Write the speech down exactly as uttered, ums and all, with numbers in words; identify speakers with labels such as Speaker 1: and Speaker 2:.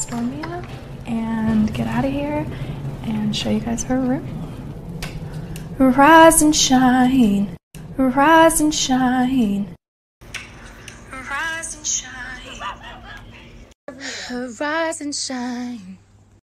Speaker 1: California and get out of here and show you guys her room. Rise and shine, rise and shine, rise and shine, rise and shine.